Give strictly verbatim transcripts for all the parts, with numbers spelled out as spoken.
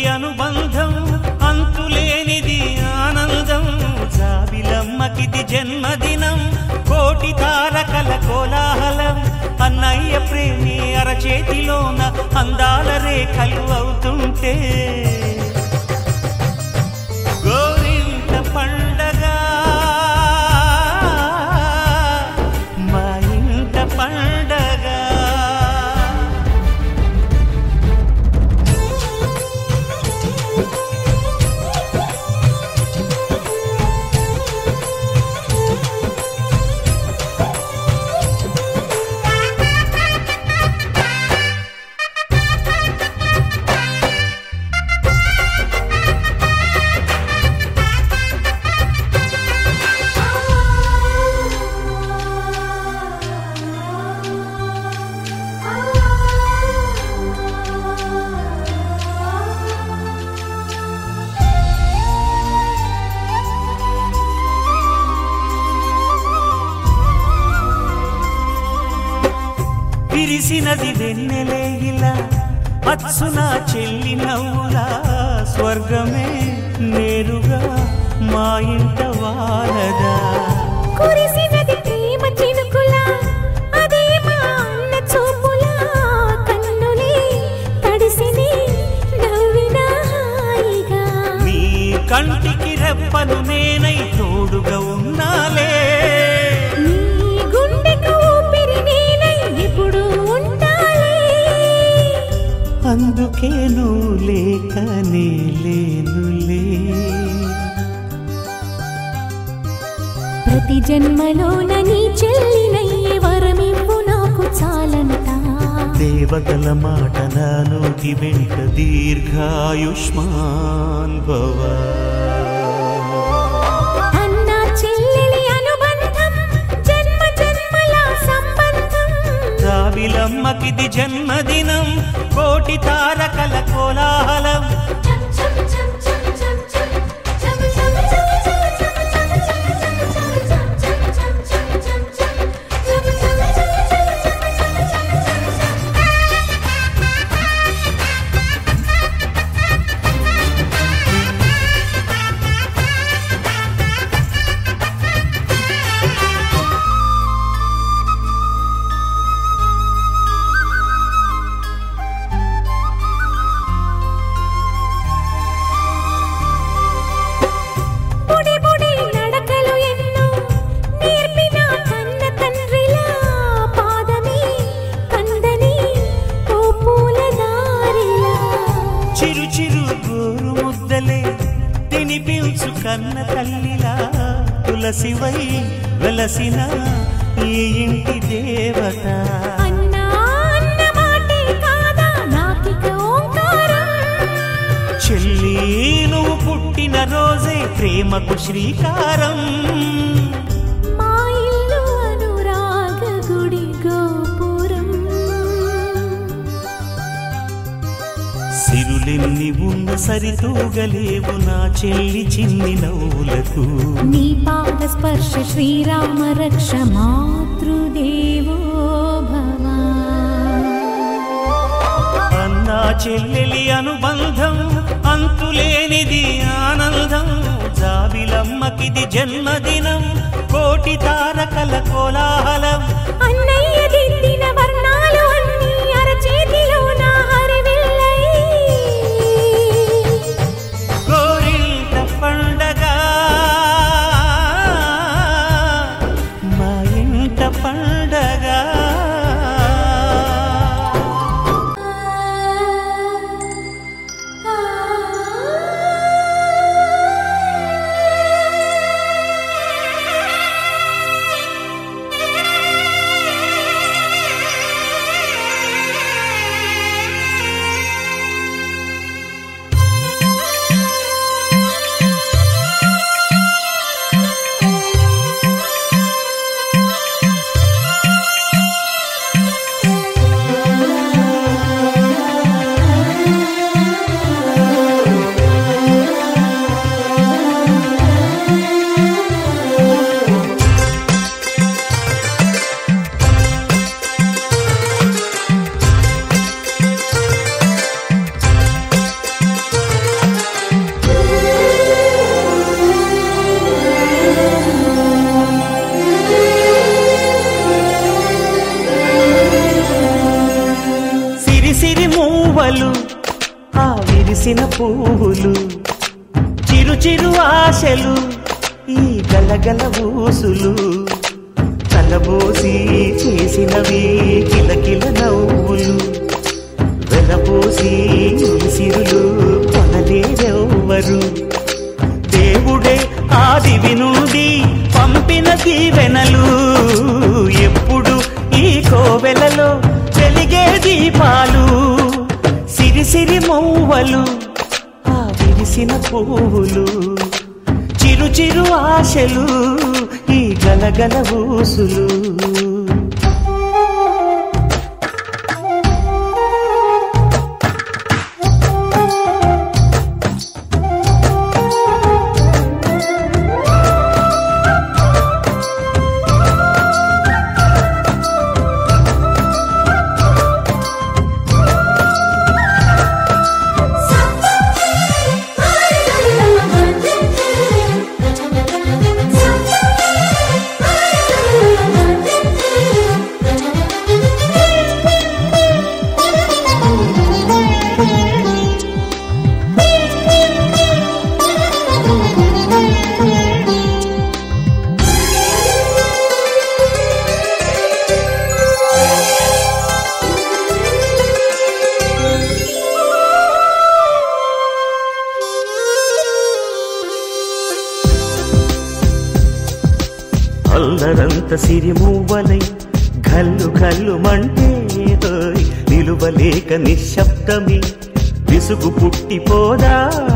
అనుబంధం అంతులేనిది ఆనందం జాబిలమ్మకిది జన్మదినం కోటి తారకల కోలాహలం అన్నయ్య ప్రేమి అరచేతిలోన అందాల రేఖలు అవుతుంటే గోరింట పండగ మా ఇంట పండగ విరిసినది వెన్నెలే ఇలా అచ్చున చెల్లి నవ్వులా స్వర్గమే నేరుగా మా ఇంట వారదా కురిసినది ప్రేమ చినుకులా అదే మా అన్న చూపులా కన్నులే తడిసిని నవ్వినా హాయిగా నీ కంటికి రెప్పను నేనై తోడుగా ఉన్నాలే అందుకే నువ్వు లేకనే లేనులే ప్రతి జన్మలోన నీ చెల్లినయ్యే వరమివ్వు నాకు చాలంట దేవతల మాట నా నోటి వెంట దీర్ఘాయుష్మాన్ భవ అన్నా చెల్లెలి అనుబంధం జన్మ జన్మల సంబంధం జాబిలమ్మకిది జన్మదినం కోటి తారకల కోలాహలం చిరు చిరు గోరు ముద్దలే తినిపించు కన్న తల్లిలా తులసివై వెలసిన ఈ ఇంటి దేవత అన్నా అన్న మాటే కాదా నాకిక ఓంకారం చెల్లి నువ్వు పుట్టిన రోజే ప్రేమకు శ్రీకారం మా ఇల్లు అనురాగ గుడి గోపురం సిరులెన్ని ఉన్న సరితూగలేవు నా చెల్లి చిన్ని నవ్వులకు నీ పాద స్పర్శ శ్రీరామ రక్ష మాతృదేవో భవ అన్నా చెల్లెలి అనుబంధం అంతులేనిది ఆనందం జాబిలమ్మకిది జన్మదినం కోటి తారకల కోలాహలం అన్నయ్య దిద్దిన వర్ణాలు అన్నీ అరచేతిలో నా హరివిల్లై గోరింట పండగ మా ఇంట పండగ ఆ విరిసిన పువ్వులు చిరు చిరు ఆశలు ఈ గలగల ఊసులు కలబోసి చేసినవి కిలకిల నవ్వులు వెలబోసి సిరులు కొనలేరెవ్వరు దేవుడే ఆదివి నుండి పంపిన దీవెనలు ఎప్పుడు ఈ కోవెలలో వెలిగే దీపాలు సిరి సిరి మౌవలు ఆ విరిసిన పువ్వులు చిరు చిరు ఆశలు ఈ గలగల ఊసులు అల్లరంత సిరిమూవలై గల్లు గల్లు మంటే నిలువలేక నిశ్శబ్దమి విసుగు పుట్టిపోదా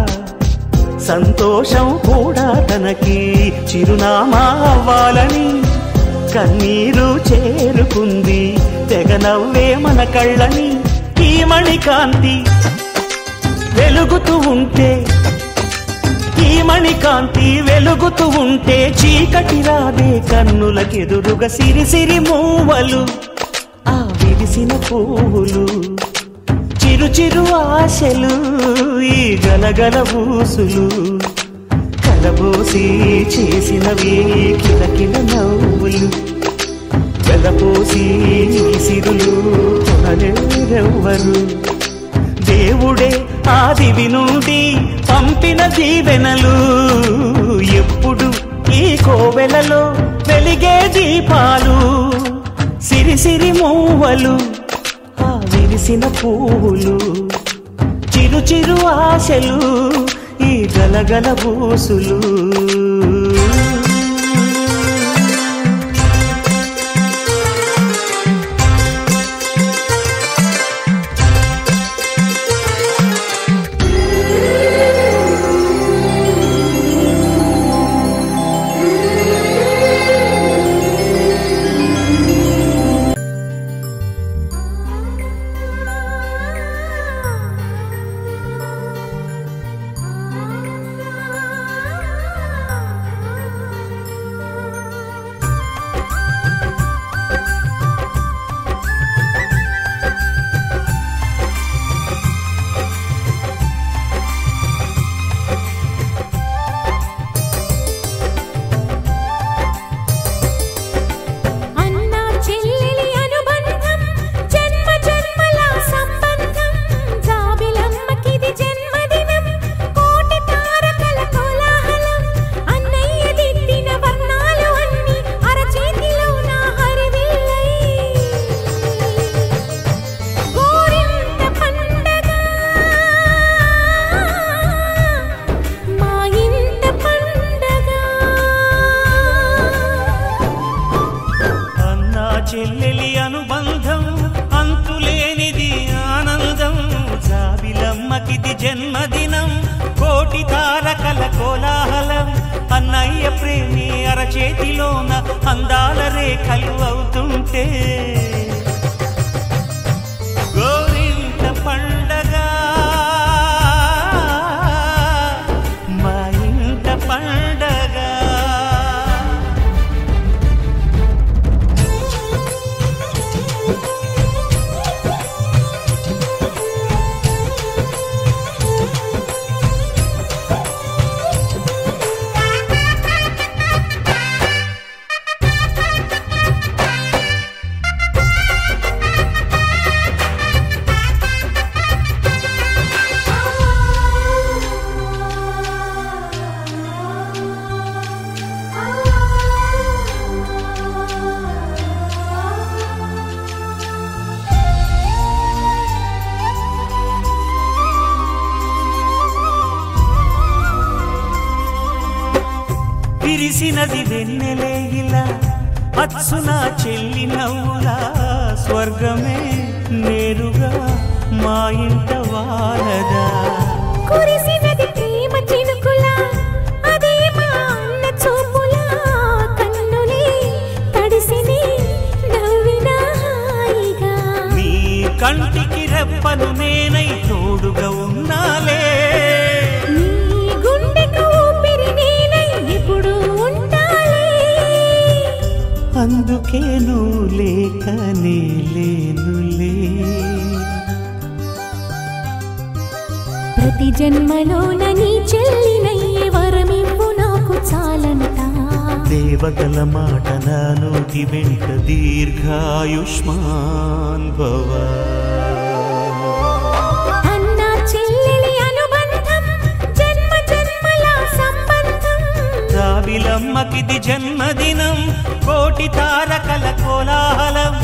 సంతోషం కూడా తనకి చిరునామా అవ్వాలని కన్నీరు చేరుకుంది తెగ నవ్వే మన కళ్ళని ఈ మణికాంతి వెలుగుతూ ఉంటే ఈ మణికాంతి వెలుగుతూ ఉంటే చీకటి రాదే కన్నులకెదురుగా సిరి సిరి మూవలు ఆ విరిసిన పువ్వులు చిరు చిరు ఆశలు ఈ గలగల ఊసులు కలబోసి చేసినవి కిలకిల నవ్వులు వెలపోసి సిరులు కొనలేరెవ్వరు దేవుడే ఆదివి నుండి పంపిన దీవెనలు ఎప్పుడు ఈ కోవెలలో వెలిగే దీపాలు సిరి సిరి మూవలు ఆ విరిసిన పువ్వులు చిరు చిరు ఆశలు ఈ గలగల ఊసులు చెల్లెలి అనుబంధం అంతులేనిది ఆనందం జాబిలమ్మకిది జన్మదినం కోటి తారకల కోలాహలం అన్నయ్య ప్రేమి అరచేతిలోన అందాల రేఖలు అవుతుంటే గోరింట పండగ మా ఇంట పండగ విరిసినది వెన్నెలే ఇలా అచ్చున చెల్లి నవ్వులా స్వర్గమే నేరుగా మా ఇంట వారదా కురిసినది ప్రేమ చినుకులా అదే మా అన్న చూపులా కన్నులే తడిసిని నవ్వినా హాయిగా నీ కంటికి రెప్పను నేనై తోడుగా ఉన్నాలే నీ గుండెకు ఊపిరి నేనై ఎప్పుడు ఉంటాలే అందుకే నువ్వు లేకనే లేనులే ప్రతి జన్మలోన నీ చెల్లినయ్యే వరమివ్వు నాకు చాలంట దేవతల మాట నా నోటి వెంట దీర్ఘాయుష్మాన్ భవ అన్న చెల్లెలి అనుబంధం జన్మ జన్మల సంబంధం జాబిలమ్మకిది జన్మదినం కోటి తారకల కోలాహలం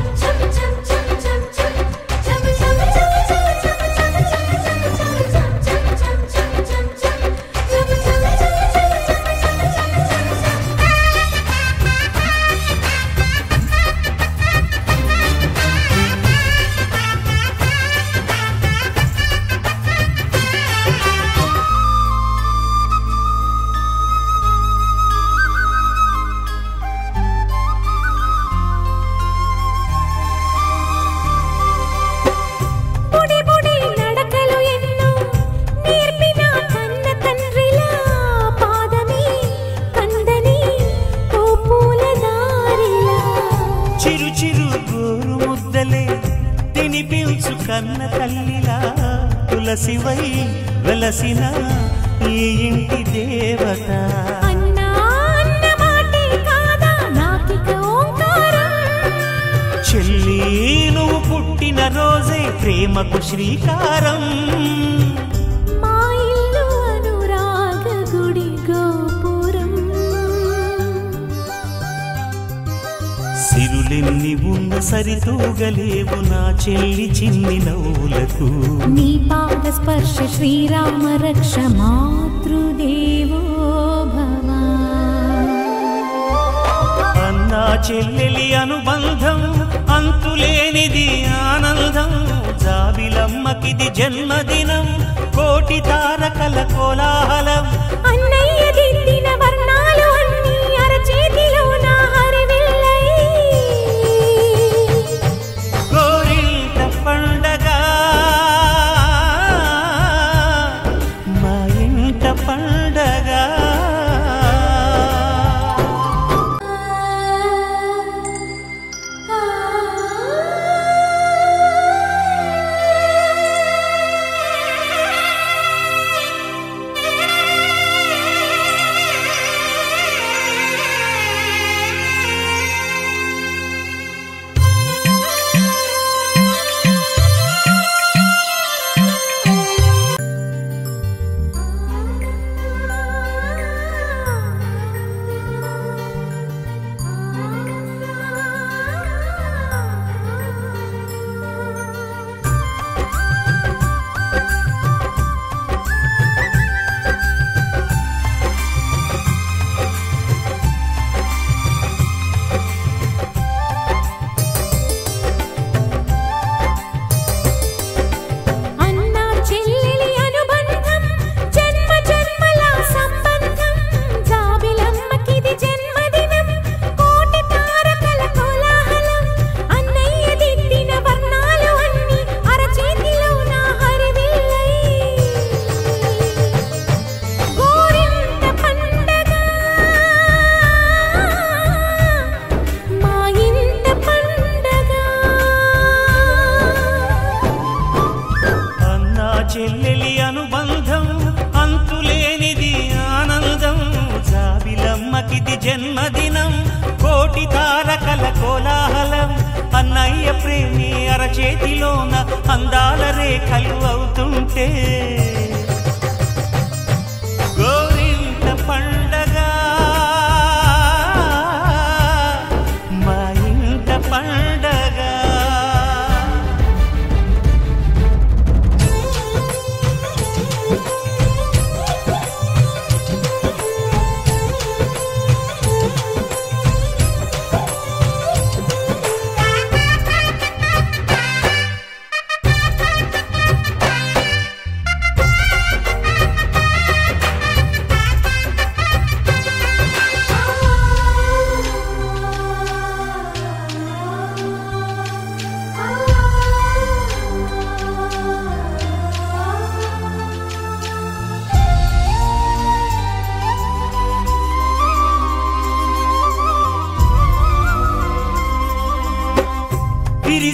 చిరు చిరు గోరు ముద్దలే తినిపించు కన్న తల్లిలా తులసివై వెలసిన ఈ ఇంటి దేవత అన్నా అన్న మాటే కాదా నాకిక ఓంకారం చెల్లి నువ్వు పుట్టిన రోజే ప్రేమకు శ్రీకారం మా ఇల్లు అనురాగ గుడి గోపురం సిరులెన్ని ఉన్న సరితూగలేవు నా చెల్లి చిన్ని నవ్వులకు నీ పాద స్పర్శ శ్రీరామ రక్ష మాతృదేవో భవ అన్నా చెల్లెలి అనుబంధం అంతులేనిది ఆనందం జాబిలమ్మకిది జన్మదినం కోటి తారకల కోలాహలం అన్నయ్య దిద్దిన వర్ణాలు అన్నీ అరచేతిలో నా హరివిల్లై గోరింట పండగ మా ఇంట పండగ అన్నా చెల్లెలి అనుబంధం జన్మ జన్మల సంబంధం జాబిలమ్మకిది జన్మదినం కోటి తారకల కోలాహలం అన్నయ్య దిద్దిన వర్ణాలు అన్నీ అరచేతిలో నా హరివిల్లై గోరింట పండగ మా ఇంట పండగ అన్నా చెల్లెలి అనుబంధం అంతులేనిది ఆనందం జాబిలమ్మకిది జన్మదినం కోటి తారకల కోలాహలం అన్నయ్య ప్రేమి అరచేతిలోన అందాల రేఖలు అవుతుంటే గోరింట పండగ మా ఇంట పండగ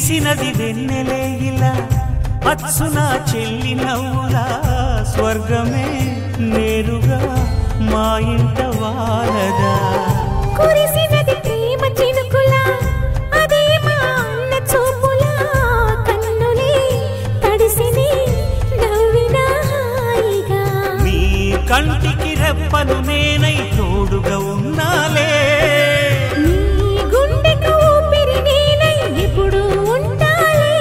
విరిసినది వెన్నెలే ఇలా అచ్చున చెల్లి నవ్వులా స్వర్గమే నేరుగా మా ఇంట వారదా కురిసినది ప్రేమ చినుకులా అదే మా అన్న చూపులా కన్నులే తడిసిని నవ్వినా హాయిగా మీ కంటికి రెప్పను నేనై తోడుగా ఉన్నాలే నీ గుండెకు ఊపిరి నేనై ఎప్పుడు ఉంటాలే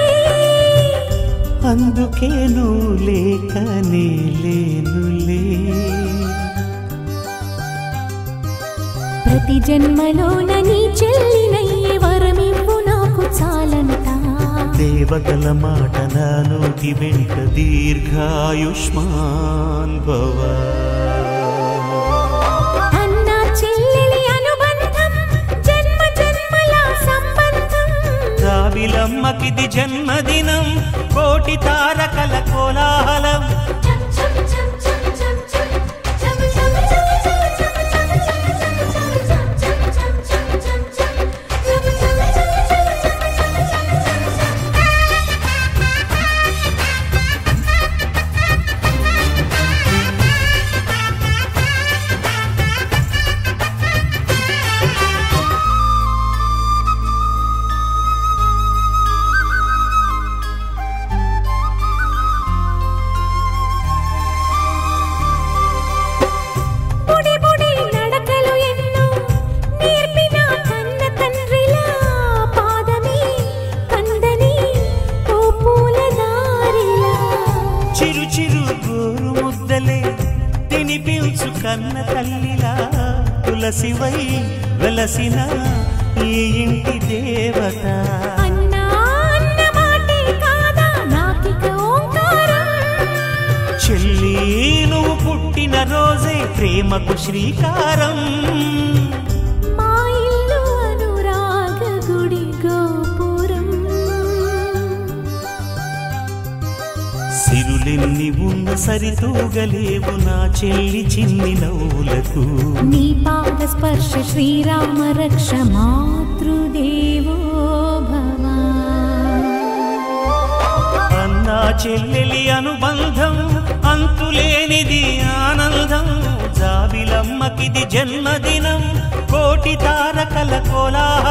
అందుకే నువ్వు లేకనే లేనులే ప్రతి జన్మలోన నీ చెల్లినయ్యే వరమివ్వు నాకు చాలంట దేవతల మాట నా నోటి వెంట దీర్ఘాయుష్మాన్ భవ అన్న చెల్లెలి అనుబంధం జన్మ జన్మల సంబంధం జాబిలమ్మకిది జన్మదినం కోటి తారకల కోలాహలం చిరు చిరు గోరు ముద్దలే తినిపించు కన్న తల్లిలా తులసివై వెలసిన ఈ ఇంటి దేవత అన్నా అన్న మాటే కాదా నాకిక ఓంకారం చెల్లి నువ్వు పుట్టిన రోజే ప్రేమకు శ్రీకారం మా ఇల్లు అనురాగ గుడి గోపురం సిరులెన్ని ఉన్న సరితూగలేవు నా చెల్లి చిన్ని నవ్వులకు నీ పాద స్పర్శ శ్రీరామ రక్ష మాతృదేవో భవ అన్నా చెల్లెలి అనుబంధం అంతులేనిది ఆనందం జాబిలమ్మకిది జన్మదినం కోటి తారకల కోలాహలం